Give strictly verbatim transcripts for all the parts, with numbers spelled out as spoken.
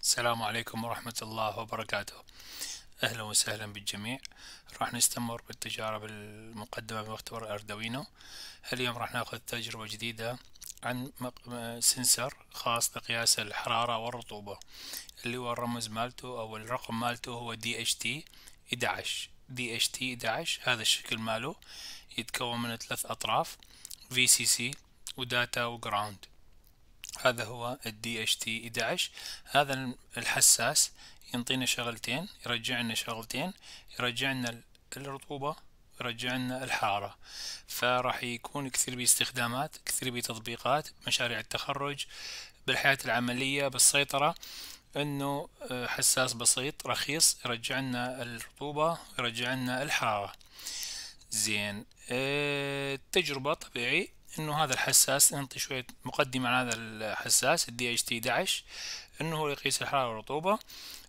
السلام عليكم ورحمة الله وبركاته. أهلا وسهلا بالجميع. راح نستمر بالتجارب المقدمة بمختبر أردوينو. اليوم راح ناخذ تجربة جديدة عن مق- سنسر خاص لقياس الحرارة والرطوبة، اللي هو الرمز مالته أو الرقم مالته هو دي اتش تي إحدى عشر. دي اتش تي إحدى عشر هذا الشكل ماله، يتكون من ثلاث أطراف، في سي سي وداتا وجراوند. هذا هو ال دي اتش تي إحدى عشر. هذا الحساس ينطينا شغلتين، يرجع لنا شغلتين، يرجع لنا الرطوبة، يرجع لنا الحرارة. فراح يكون كثير باستخدامات، كثير بتطبيقات، مشاريع التخرج، بالحياة العملية، بالسيطرة. انه آه، حساس بسيط رخيص يرجع لنا الرطوبة، يرجع لنا الحرارة. زين. آه، التجربة طبيعي انه هذا الحساس، نعطي شوية مقدمة عن هذا الحساس الدي اتش تي إحدى عشر. انه هو يقيس الحرارة والرطوبة،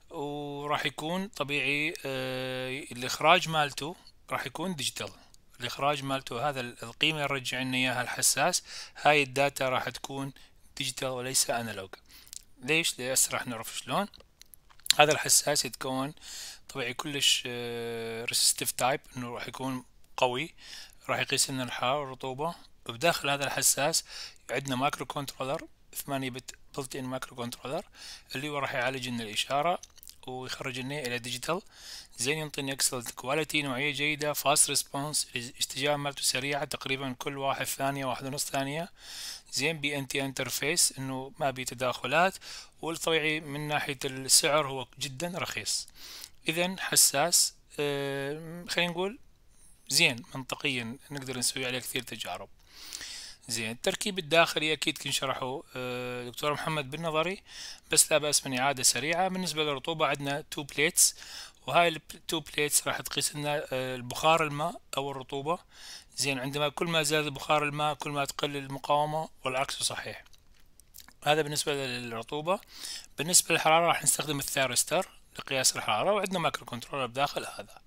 وراح يكون طبيعي. آه، الاخراج مالته راح يكون ديجيتال. الاخراج مالته هذا القيمة اللي يرجع لنا اياها الحساس، هاي الداتا راح تكون ديجيتال وليس انالوج. ليش؟ ليش راح نعرف شلون. هذا الحساس يتكون طبيعي كلش ريسيستيف تايب، انه راح يكون قوي، راح يقيس لنا الحرارة والرطوبة. وبداخل هذا الحساس عندنا مايكرو كنترولر، ثمانية بت بلت ان مايكرو كنترولر، اللي هو راح يعالج لنا الإشارة ويخرج لنا إلى ديجيتال. زين، ينطيني اكسلنت كواليتي، نوعية جيدة، فاست ريسبونس، الاستجابة مالته سريعة، تقريبا كل واحد ثانية، واحد ونص ثانية. زين، بي ان تي انترفيس، انه ما بي تداخلات. والطبيعي من ناحية السعر هو جدا رخيص. اذا حساس، آه، خلينا نقول زين، منطقيا نقدر نسوي عليه كثير تجارب. زين، التركيب الداخلي اكيد كن شرحه آه، دكتور محمد بالنظري، بس لا بأس من إعادة سريعة. بالنسبة للرطوبة عندنا تو بليتس، وهاي التو بليتس راح تقيس لنا آه، البخار الماء أو الرطوبة. زين، عندما كل ما زاد بخار الماء كل ما تقل المقاومة، والعكس صحيح. هذا بالنسبة للرطوبة. بالنسبة للحرارة راح نستخدم الثيرستر لقياس الحرارة، وعندنا مايكرو كنترولر بداخل هذا.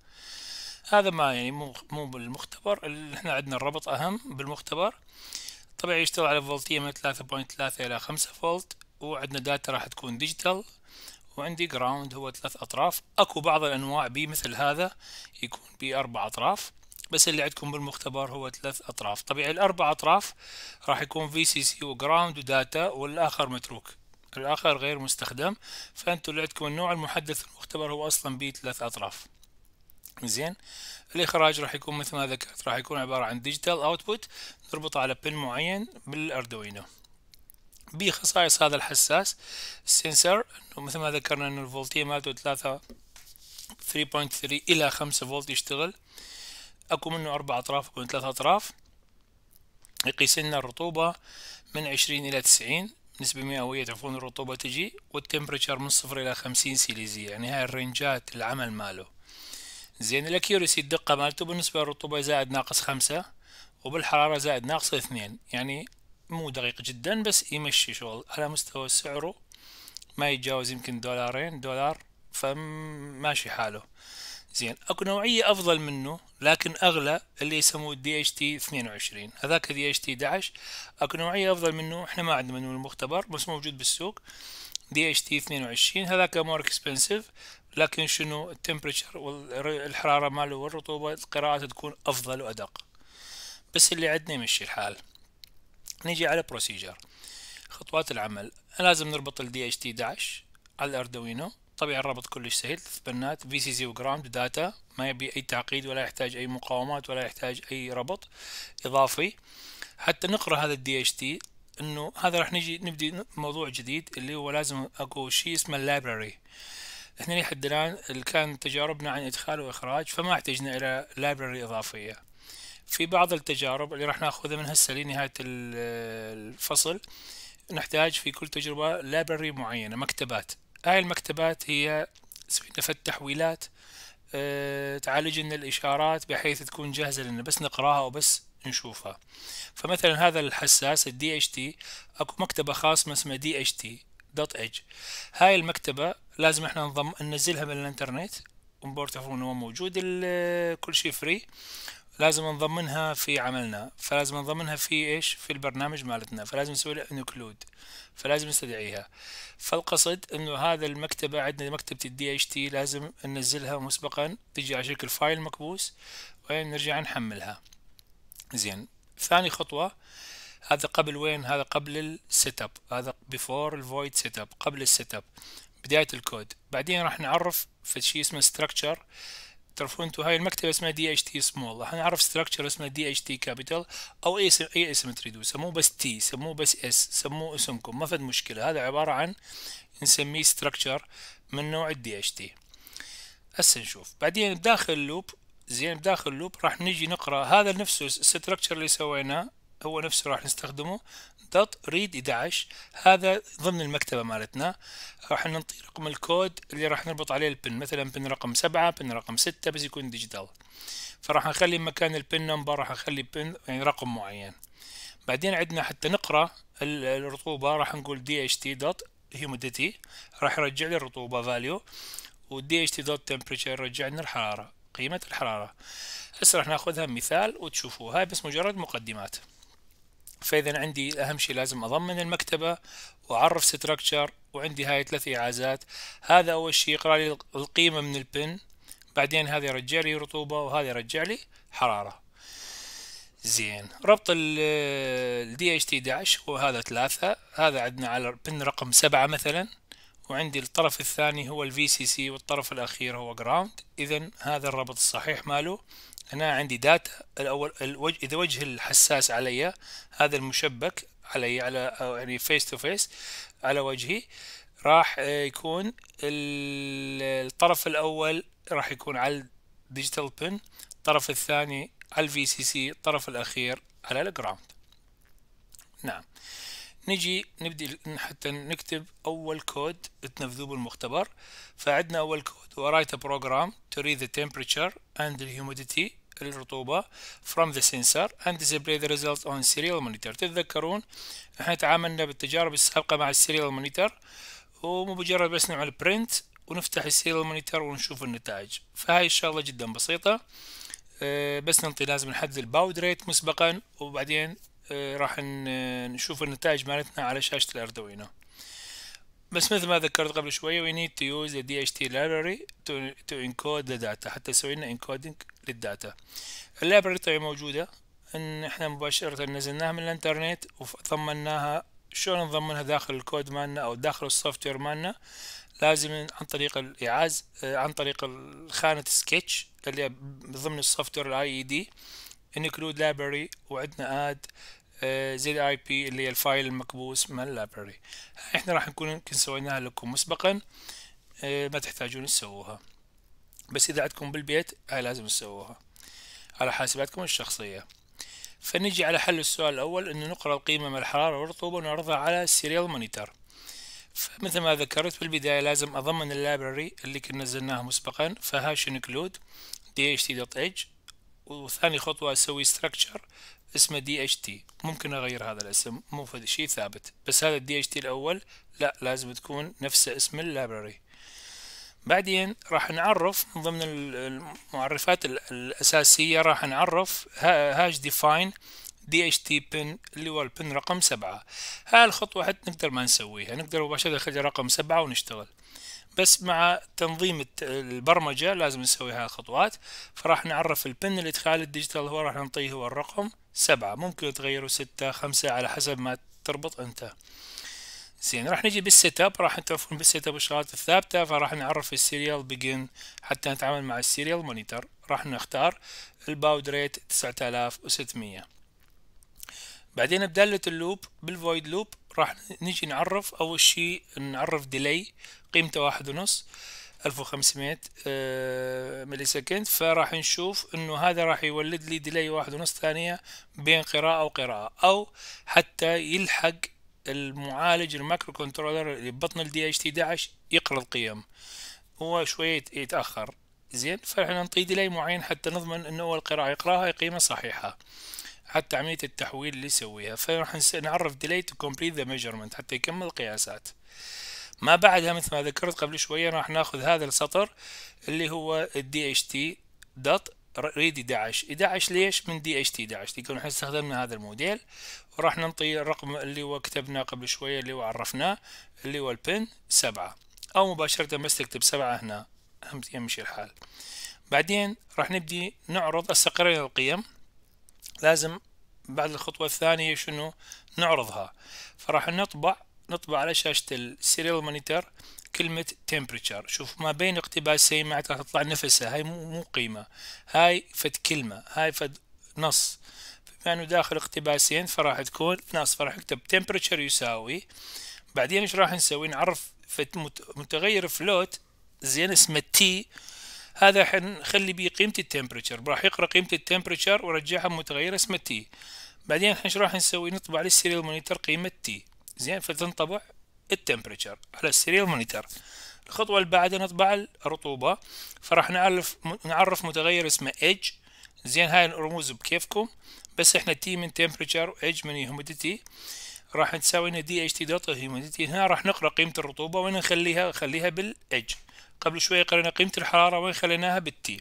هذا ما يعني مو مو بالمختبر، اللي احنا عندنا الربط أهم بالمختبر. طبيعي يشتغل على فولتية من ثلاثة فاصلة ثلاثة إلى خمسة فولت، وعندنا داتا راح تكون ديجيتال. وعندي جراوند هو ثلاث أطراف. أكو بعض الأنواع بي مثل هذا يكون بي أربع أطراف، بس اللي عندكم بالمختبر هو ثلاث أطراف. طبيعي الأربع أطراف راح يكون في سي سي وجراوند وداتا، والآخر متروك، الآخر غير مستخدم. فأنتوا اللي عندكم النوع المحدث في المختبر هو أصلا بي ثلاث أطراف. زين. الإخراج راح يكون مثل ما ذكرت، راح يكون عبارة عن ديجيتال أوتبوت نربطه على بن معين بالأردوينو. بخصائص هذا الحساس السنسر، انه مثل ما ذكرنا انه الفولتية مالته ثلاثة ثلاثة فاصلة ثلاثة الى خمسة فولت يشتغل. اكو منه اربع اطراف، اكو من ثلاث اطراف. يقيس لنا الرطوبة من عشرين الى تسعين، نسبة مئوية تعرفون الرطوبة تجي، والتمبريتشر من صفر الى خمسين سيليزية، يعني هاي الرنجات العمل ماله. زين، الاكيوريسي الدقة مالته بالنسبة للرطوبة زائد ناقص خمسة، وبالحرارة زائد ناقص اثنين، يعني مو دقيق جدا بس يمشي شغل. على مستوى سعره ما يتجاوز يمكن دولارين دولار، فماشي حاله. زين، اكو نوعية افضل منه لكن اغلى، اللي يسموه دي اتش تي اثنين وعشرين، هذاك دي اتش تي إحدى عشر. اكو نوعية افضل منه، احنا ما عندنا منه المختبر بس موجود بالسوق، دي اتش تي اثنين وعشرين. هذاك مور اكسبنسيف، لكن شنو التمبريتشر والحرارة ماله والرطوبة القراءة تكون افضل وادق، بس اللي عندنا يمشي الحال. نيجي على بروسيجر، خطوات العمل. لازم نربط ال دي اتش تي إحدى عشر على الأردوينو. طبعا الربط كلش سهل، ثلاث بنات في سي سي وجراوند داتا، ما يبي أي تعقيد ولا يحتاج أي مقاومات ولا يحتاج أي ربط إضافي. حتى نقرأ هذا ال دي اتش تي، إنه هذا راح نجي نبدي موضوع جديد، اللي هو لازم أكو شيء اسمه اللايبراري. احنا لحد الآن اللي كان تجاربنا عن إدخال وإخراج، فما احتجنا إلى لايبراري إضافية. في بعض التجارب اللي راح ناخذها من هسه لنهاية الفصل، نحتاج في كل تجربة لايبرري معينة، مكتبات. هاي المكتبات هي نفت تحويلات، أه تعالج لنا الإشارات بحيث تكون جاهزة لنا بس نقراها وبس نشوفها. فمثلا هذا الحساس الدي اتش تي، اكو مكتبة خاصة اسمها دي اتش تي دوت اج. هاي المكتبة لازم احنا نضم ننزلها من الانترنت، ونبور تعرفون انه موجود كل شيء فري. لازم نضمنها في عملنا، فلازم نضمنها في ايش؟ في البرنامج مالتنا، فلازم نسوي له انكلود، فلازم نستدعيها. فالقصد انه هذا المكتبة عندنا مكتبة الدي اتش تي لازم ننزلها مسبقا، تجي على شكل فايل مكبوس وين نرجع نحملها. زين، ثاني خطوة، هذا قبل وين؟ هذا قبل السيت اب، هذا before الفويد سيت اب، قبل السيت اب، بداية الكود. بعدين راح نعرف في شيء اسمه structure. تعرفون انتوا هاي المكتبة اسمها دي اتش تي small، راح نعرف structure اسمه دي اتش تي capital، او اي اسم، اي اسم تريدوا، سموه بس تي، سموه بس اس، سموه اسمكم، ما فد مشكلة. هذا عبارة عن نسميه structure من نوع الدي اتش تي. هسه نشوف بعدين بداخل اللوب. زين، بداخل اللوب راح نجي نقرا هذا نفسه الستركتشر اللي سويناه، هو نفسه راح نستخدمه دوت ريد احد عشر، هذا ضمن المكتبة مالتنا. راح ننطي رقم الكود اللي راح نربط عليه البن، مثلا بن رقم سبعة، بن رقم ستة، بس يكون ديجيتال. فراح نخلي مكان البن نمبر راح نخلي بن يعني رقم معين. بعدين عندنا حتى نقرا الرطوبة راح نقول دي اتش تي دوت humidity، راح يرجع لي الرطوبة فاليو، والدي اتش تي دوت temperature يرجع لنا الحرارة، قيمة الحرارة. هسه راح ناخذها مثال وتشوفوها، هاي بس مجرد مقدمات. فإذا عندي أهم شيء لازم أضمن المكتبة وأعرف ستراكشر، وعندي هاي ثلاث إعازات. هذا أول شيء يقرأ لي القيمة من البن، بعدين هذا يرجع لي رطوبة، وهذا يرجع لي حرارة. زين، ربط ال دي اتش تي احد عشر هو هذا ثلاثة، هذا عندنا على البن رقم سبعة مثلا، وعندي الطرف الثاني هو ال في سي سي، والطرف الأخير هو جراوند. إذا هذا الربط الصحيح ماله. أنا عندي داتا الأول، الوجه إذا وجه الحساس علي، هذا المشبك علي على يعني فيس تو فيس على وجهي، راح يكون الطرف الأول راح يكون على الديجيتال بن، الطرف الثاني على الفي سي سي، الطرف الأخير على الجراوند. نعم، نجي نبدي حتى نكتب أول كود تنفذوه بالمختبر. فعندنا أول كود و write a program to read the temperature and the humidity، الرطوبة from the sensor and display the results on serial monitor. تتذكرون احنا تعاملنا بالتجارب السابقة مع السيريال مونيتر، ومجرد بس نعمل print ونفتح السيريال مونيتر ونشوف النتائج. فهاي الشغلة جدا بسيطة، أه بس ننطي لازم نحدد الباود ريت مسبقا، وبعدين راح نشوف النتائج مالتنا على شاشة الأردوينو. بس مثل ما ذكرت قبل شوية we need to use the دي اتش تي library to, to encode the data، حتى يسوي لنا encoding للداتا. الليبراري طيب موجودة، ان احنا مباشرة نزلناها من الانترنت وضمناها. شلون نضمنها داخل الكود مالنا او داخل السوفت وير مالنا؟ لازم عن طريق الإعاز، عن طريق خانة سكتش اللي ضمن السوفت وير الاي اي دي include library، وعندنا add زد اي بي اللي هي الفايل المكبوس من اللايبراري. احنا راح نكون يمكن سويناها لكم مسبقا، اه ما تحتاجون تسووها، بس اذا عندكم بالبيت هاي لازم تسووها على حاسباتكم الشخصية. فنجي على حل السؤال الاول، انه نقرأ القيمة من الحرارة والرطوبة ونعرضها على السيريال مونيتر. فمثل ما ذكرت في البداية لازم اضمن اللايبراري اللي كنا نزلناها مسبقا، فهاش include دي اتش تي دوت ايدج، وثاني خطوة اسوي structure اسمه دي اتش تي. ممكن اغير هذا الاسم، مو في شيء ثابت، بس هذا الدي اتش تي الاول لا، لازم تكون نفس اسم اللايبراري. بعدين راح نعرف من ضمن المعرفات الاساسية، راح نعرف هاش ديفاين دي اتش تي بن اللي هو البن رقم سبعة. هاي الخطوة حتى نقدر ما نسويها، نقدر مباشرة نخلي رقم سبعة ونشتغل، بس مع تنظيم البرمجة لازم نسوي هاي الخطوات. فراح نعرف البن الادخال الديجيتال هو راح نعطيه هو الرقم سبعة، ممكن تغيره ستة خمسة على حسب ما تربط انت. زين، راح نجي بالسيت اب، راح تعرفون بالسيت اب الشغلات الثابتة. فراح نعرف السيريال بيجن حتى نتعامل مع السيريال مونيتر. راح نختار الباود ريت تسعة آلاف وستمية. بعدين بدالة اللوب بالفويد لوب راح نجي نعرف اول شيء نعرف ديلي قيمته واحد ونص ألف وخمسمية ملي سكند. فراح نشوف انه هذا راح يولد لي ديلي واحد ونص ثانية بين قراءة وقراءة، او حتى يلحق المعالج المايكرو كنترولر اللي ببطن الدي اتش تي احد عشر يقرأ القيم، هو شوية يتأخر. زين، فاحنا نعطي ديلي معين حتى نضمن انه هو القراءة يقراها قيمة صحيحة، حتى عملية التحويل اللي يسويها. فراح نعرف delay to complete the measurement حتى يكمل القياسات. ما بعدها مثل ما ذكرت قبل شوية راح ناخذ هذا السطر اللي هو الدي اتش تي دوت ريد احد عشر احد عشر ليش؟ من دي اتش تي احد عشر، يكون احنا استخدمنا هذا الموديل وراح ننطي الرقم اللي هو كتبناه قبل شوية اللي هو عرفناه اللي هو البن سبعة، او مباشرة بس تكتب سبعة هنا يمشي الحال. بعدين راح نبدي نعرض استقرينا القيم، لازم بعد الخطوة الثانية شنو؟ نعرضها. فراح نطبع نطبع على شاشة السيريال مونيتور كلمة temperature. شوف ما بين اقتباسين معناتها تطلع نفسها، هاي مو مو قيمة، هاي فد كلمة، هاي فد نص، بما انه داخل اقتباسين فراح تكون نص، فراح نكتب temperature يساوي، بعدين ايش راح نسوي؟ نعرف فد متغير فلوت زين اسمه تي، هذا حنخلي بيه قيمة التمبريتشر، راح يقرأ قيمة التمبريتشر ورجعها متغير اسمه تي. بعدين احنا ايش راح نسوي؟ نطبع للسيريال مونيتور قيمة تي، زين، فتنطبع التمبريتشر على السيريال مونيتور. الخطوة اللي بعدها نطبع الرطوبة، فراح نعرف نعرف متغير اسمه ايدج، زين، هاي الرموز بكيفكم، بس احنا تي من تمبريتشر وايدج من هيوميديتي، راح تساوي لنا دي اتش تي دوت هيوميديتي. هنا راح نقرأ قيمة الرطوبة وين نخليها؟ خليها بالايدج. قبل شوية قرينا قيمة الحرارة وين خليناها؟ بالتي.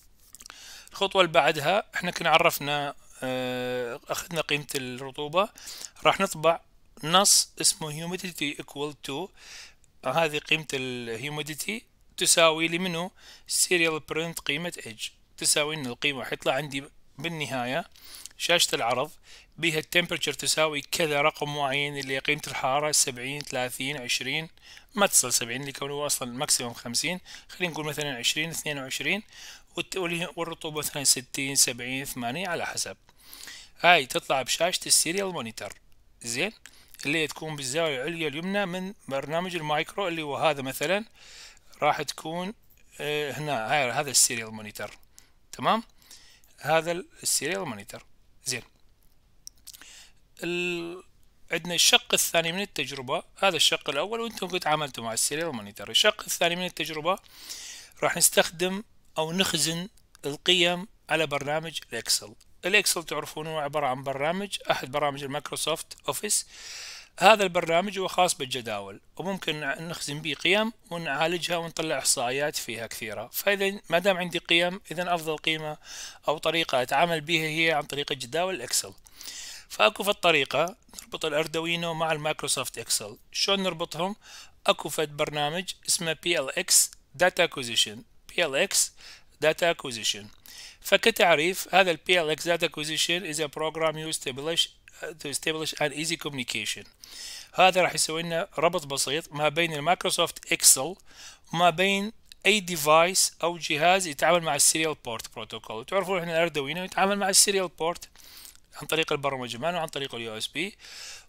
الخطوة اللي بعدها احنا كنا عرفنا اه اخذنا قيمة الرطوبة، راح نطبع نص اسمه humidity equal to، هذه قيمة الهيوميديتي تساوي لي منه serial print قيمة edge، تساوي ان القيمة حيطلع عندي بالنهاية شاشة العرض بها التمبرتشر تساوي كذا رقم معين اللي قيمة الحرارة سبعين ثلاثين عشرين، ما تصل سبعين اللي كونه اصلا ماكسيموم خمسين، خلينا نقول مثلا عشرين اثنين وعشرين، والرطوبة مثلا ستين سبعين ثمانين على حسب. هاي تطلع بشاشة السيريال مونيتور، زين، اللي تكون بالزاوية العليا اليمنى من برنامج المايكرو اللي هو هذا مثلا، راح تكون اه هنا، هاي هذا السيريال مونيتور، تمام، هذا السيريال مونيتور، زين. ال... عندنا الشق الثاني من التجربة، هذا الشق الأول وانتم قد عملتوا مع السيريال مونيتور. الشق الثاني من التجربة راح نستخدم أو نخزن القيم على برنامج الإكسل. الإكسل تعرفونه عبارة عن برنامج أحد برامج المايكروسوفت أوفيس، هذا البرنامج هو خاص بالجداول وممكن نخزن به قيم ونعالجها ونطلع إحصائيات فيها كثيرة. فإذا ما دام عندي قيم، إذا أفضل قيمة أو طريقة أتعامل بها هي عن طريق الجداول الإكسل. فأكو في الطريقة نربط الأردوينو مع المايكروسوفت إكسل. شلون نربطهم؟ أكو فد برنامج اسمه بي إل إكس Data Acquisition، بي إل إكس Data Acquisition. فكتعريف هذا ال بي إل إكس Data Acquisition is a program used to establish to establish an easy communication. هذا راح يسوي لنا ربط بسيط ما بين المايكروسوفت إكسل وما بين أي ديفايس أو جهاز يتعامل مع السيريال بورت بروتوكول. تعرفون احنا الأردوينو يتعامل مع السيريال بورت عن طريق البرمجمان وعن طريق اليو اس بي،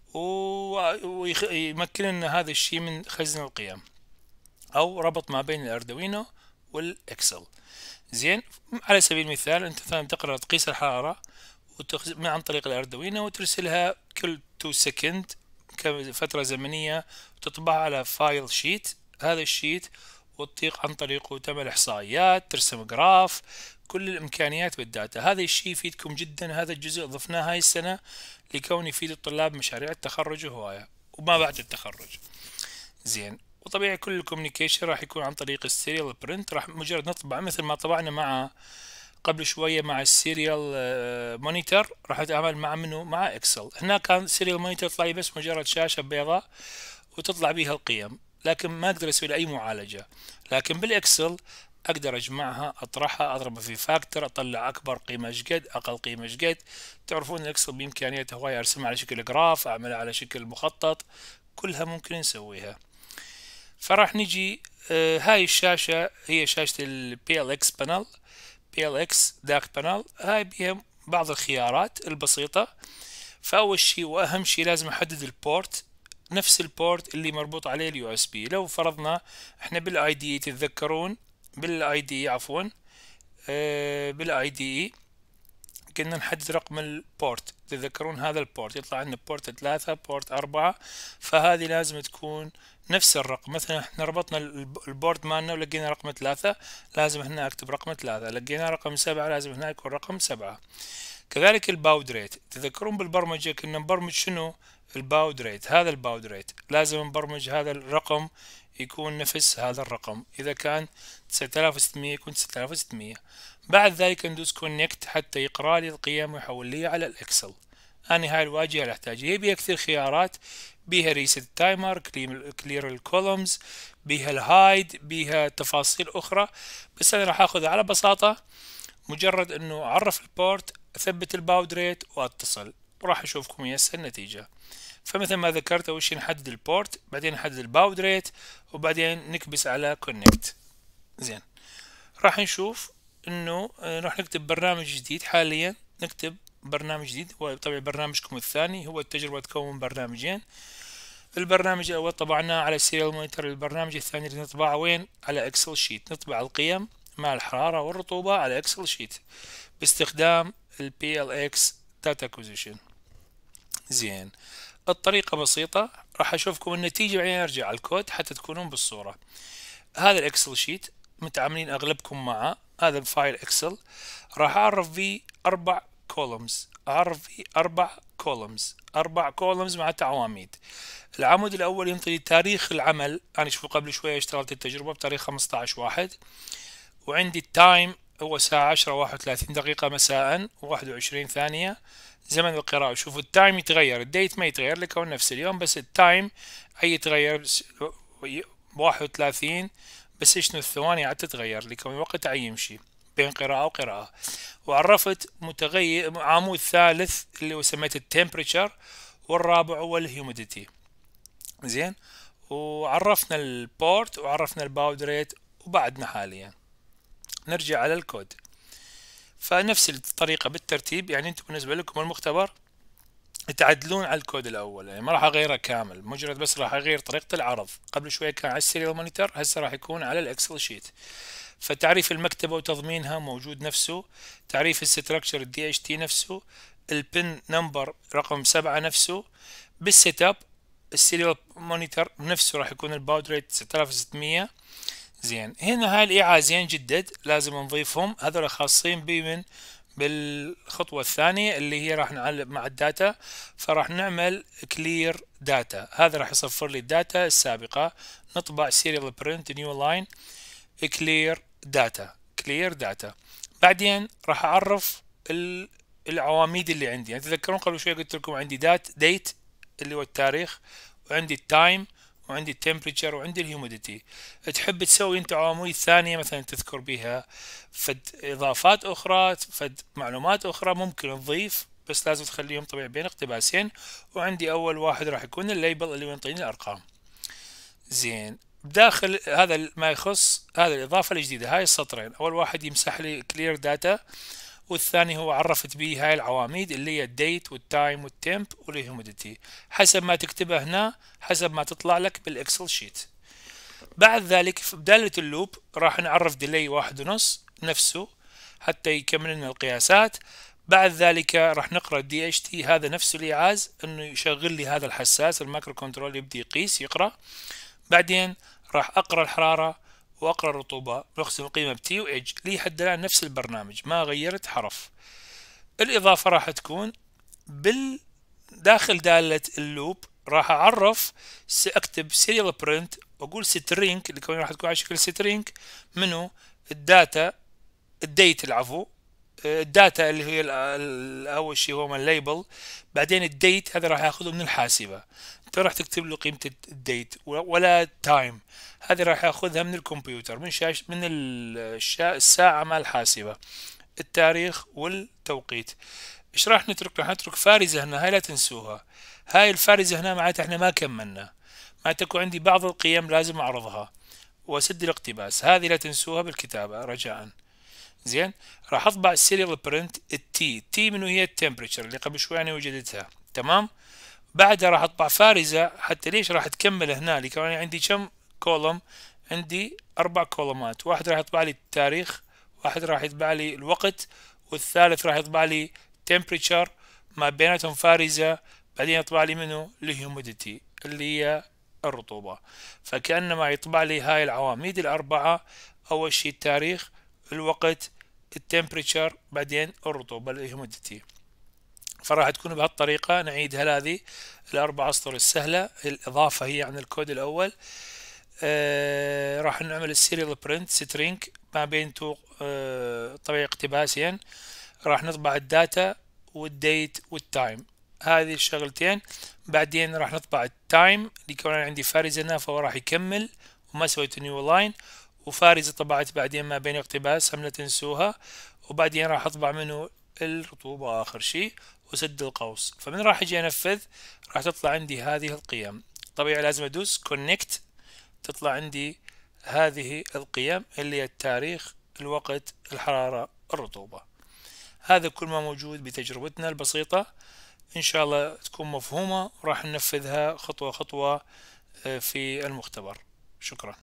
ويمكن لنا هذا الشيء من خزن القيم او ربط ما بين الاردوينو والاكسل. زين، على سبيل المثال انت مثلا تقرا تقيس الحراره وتخزن عن طريق الاردوينو وترسلها كل تو سكند كفتره زمنيه وتطبعها على فايل شيت، هذا الشيت وتطيق عن طريقه تعمل احصائيات، ترسم جراف، كل الامكانيات بالداتا. هذا الشيء يفيدكم جدا، هذا الجزء ضفناه هاي السنه لكون يفيد الطلاب مشاريع التخرج وهوايه وما بعد التخرج. زين، وطبيعي كل الكوميونيكيشن راح يكون عن طريق السيريال برنت، راح مجرد نطبع مثل ما طبعنا مع قبل شويه مع السيريال مونيتور، راح اتعامل مع منه مع اكسل. هنا كان سيريال مونيتور يطلع لي بس مجرد شاشه بيضاء وتطلع بها القيم، لكن ما اقدر اسوي اي معالجه. لكن بالاكسل اقدر اجمعها، اطرحها، اضربها في فاكتور، اطلع اكبر قيمه ايش قد، اقل قيمه ايش قد. تعرفون الاكسل بامكانياته هوايه، ارسمها على شكل جراف، اعملها على شكل مخطط، كلها ممكن نسويها. فراح نجي آه هاي الشاشه هي شاشه البي إل إكس بانل، بي إل إكس داك بانل، هاي بها بعض الخيارات البسيطه. فاول شيء واهم شيء لازم احدد البورت، نفس البورت اللي مربوط عليه اليو اس بي. لو فرضنا احنا بالاي دي تتذكرون بالاي دي عفوا آه بالاي دي كنا نحدد رقم البورت، تتذكرون هذا البورت يطلع عندنا بورت ثلاثة بورت أربعة، فهذه لازم تكون نفس الرقم. مثلا احنا ربطنا البورد مالنا ولقينا رقم ثلاثة، لازم هنا اكتب رقم ثلاثة، لقينا رقم سبعة لازم هنا يكون رقم سبعة. كذلك الباود ريت، تذكرون بالبرمجة كنا نبرمج شنو؟ الباود ريت، هذا الباود ريت لازم نبرمج هذا الرقم يكون نفس هذا الرقم، إذا كان تسعة آلاف وستمية يكون تسعة آلاف وستمية. بعد ذلك ندوس كونكت حتى يقرأ لي القيم ويحول لي على الإكسل. أنا هاي الواجهة اللي أحتاجها، بيها كثير خيارات، بيها ريست تايمر، كلير الكولومز، بيها الهايد، بيها تفاصيل أخرى، بس أنا راح أخذ على بساطة مجرد إنه أعرف البورت، أثبت الباود ريت وأتصل، وراح أشوفكم يس النتيجة. فمثل ما ذكرت، أول شيء نحدد البورت، بعدين نحدد الباود ريت، وبعدين نكبس على كونكت. زين، راح نشوف إنه راح نكتب برنامج جديد. حاليا نكتب برنامج جديد، هو طبعا برنامجكم الثاني، هو التجربة تكون برنامجين. البرنامج الأول طبعناه على سيريال مونيتور، البرنامج الثاني اللي نطبعه وين؟ على اكسل شيت. نطبع القيم مع الحرارة والرطوبة على اكسل شيت باستخدام ال بي إل إكس Data Acquisition. زين، الطريقة بسيطة، راح أشوفكم النتيجة بعدين أرجع على الكود حتى تكونون بالصورة. هذا الإكسل شيت متعاملين أغلبكم معه، هذا الفايل إكسل، راح أعرف فيه أربع كولومز، أعرف فيه أربع كولومز، أربع كولومز مع تعواميد. العمود الأول ينطي تاريخ العمل، أنا شوفوا قبل شوية اشتغلت التجربة بتاريخ خمسة عشر واحد، وعندي التايم هو ساعة عشرة واحد وثلاثين دقيقة مساء وواحد وعشرين ثانية. زمن القراءة، شوفوا التايم يتغير، الديت ما يتغير لكون نفس اليوم، بس التايم أي يتغير واحد وثلاثين، بس شنو الثواني عاد تتغير لكون الوقت عي يمشي بين قراءة وقراءة. وعرفت متغير عمود ثالث اللي هو سميته التمبريتشر، والرابع هو الهيوميديتي. زين، وعرفنا البورت وعرفنا الباود ريت، وبعدنا حاليا نرجع على الكود. فنفس الطريقة بالترتيب، يعني انتم بالنسبة لكم المختبر تعدلون على الكود الأول، يعني ما راح أغيره كامل، مجرد بس راح أغير طريقة العرض. قبل شوية كان على السيريال مونيتور، هسه راح يكون على الإكسل شيت. فتعريف المكتبة وتضمينها موجود نفسه، تعريف الستركشر الدي اتش تي نفسه، البن نمبر رقم سبعة نفسه. بالسيت اب السيريال مونيتور نفسه راح يكون الباود ريت تسعة آلاف وستمية. زين، هنا هاي الإيعازين جدد لازم نضيفهم، هذول خاصين بمن بالخطوة الثانية اللي هي راح نعلق مع الداتا. فراح نعمل كلير داتا، هذا راح يصفر لي الداتا السابقة. نطبع سيريال برنت نيو لاين كلير داتا، كلير داتا. بعدين راح أعرف العواميد اللي عندي، يعني تذكرون قبل شوية قلت لكم عندي دات ديت اللي هو التاريخ، وعندي التايم، وعندي التمبريتشر، وعندي الهيوميديتي. تحب تسوي انت عواميد ثانية مثلا تذكر بها فد اضافات اخرى، فد معلومات اخرى، ممكن نضيف، بس لازم تخليهم طبيعي بين اقتباسين. وعندي اول واحد راح يكون الليبل اللي ينطيني الارقام. زين، داخل هذا ما يخص هذا الاضافة الجديدة، هاي السطرين، اول واحد يمسح لي كلير داتا، والثاني هو عرفت به هاي العواميد اللي هي الديت والتايم والتمب والهيوميديتي، حسب ما تكتبها هنا حسب ما تطلع لك بالاكسل شيت. بعد ذلك في بدالة اللوب راح نعرف ديلي واحد ونص نفسه حتى يكمل لنا القياسات. بعد ذلك راح نقرا الدي اتش تي، هذا نفسه الايعاز انه يشغل لي هذا الحساس المايكرو كنترول، يبدي يقيس يقرا. بعدين راح اقرا الحراره واقرا الرطوبه، نقسم القيمه بتي واج لي حد الان نفس البرنامج، ما غيرت حرف. الاضافه راح تكون بالداخل داله اللوب، راح اعرف اكتب سيريال برنت واقول سترينج اللي كمان راح تكون على شكل سترينج منه الداتا الديت العفو الداتا اللي هي اول شيء هو من الليبل، بعدين الديت هذا راح ياخذه من الحاسبه، انت راح تكتب له قيمه الديت ولا التايم، هذه راح ياخذها من الكمبيوتر من شاشه من الساعه مع الحاسبه، التاريخ والتوقيت. ايش راح نترك؟ راح نترك فارزه هنا، هاي لا تنسوها، هاي الفارزه هنا معناتها احنا ما كملنا، معناتها تكون عندي بعض القيم لازم اعرضها واسد الاقتباس، هذه لا تنسوها بالكتابه رجاء. زين، راح اطبع السيريال برنت التي، تي منو هي التمبريتشر اللي قبل شوي انا وجدتها، تمام. بعدها راح اطبع فارزه، حتى ليش راح تكمل هنا لي كمان عندي كم كولوم؟ عندي اربع كولومات، واحد راح يطبع لي التاريخ، واحد راح يطبع لي الوقت، والثالث راح يطبع لي تمبريتشر ما بيناتهم فارزه، بعدين يطبع لي منو الهيوميديتي اللي هي الرطوبه. فكانما يطبع لي هاي العواميد الاربعه، اول شيء التاريخ، الوقت، التمبريتشر، بعدين الرطوبة الهيوميديتي. فراح تكون بهالطريقة. نعيدها هذه الأربع أسطر السهلة، الإضافة هي عن الكود الأول، آه راح نعمل السيريال برنت سترينج ما بين تو آه طبيعي اقتباسين، راح نطبع الداتا والديت والتايم، هذه الشغلتين. بعدين راح نطبع التايم اللي كان عندي فارزة هنا فهو راح يكمل وما سويت نيو لاين، وفارزة طبعت بعدين ما بين اقتباس هم لا تنسوها، وبعدين راح اطبع منه الرطوبة اخر شيء وسد القوس. فمن راح اجي انفذ راح تطلع عندي هذه القيم. طبيعي لازم ادوس كونكت، تطلع عندي هذه القيم اللي هي التاريخ، الوقت، الحرارة، الرطوبة. هذا كل ما موجود بتجربتنا البسيطة، إن شاء الله تكون مفهومة وراح ننفذها خطوة خطوة في المختبر. شكرا.